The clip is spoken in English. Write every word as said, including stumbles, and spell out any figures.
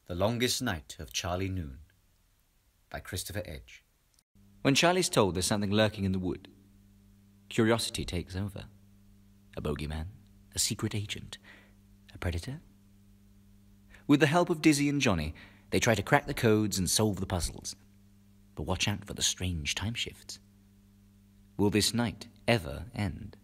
The Longest Night of Charlie Noon by Christopher Edge. When Charlie's told there's something lurking in the wood, curiosity takes over. A bogeyman, a secret agent, a predator. With the help of Dizzy and Johnny, they try to crack the codes and solve the puzzles. But watch out for the strange time shifts. Will this night ever end?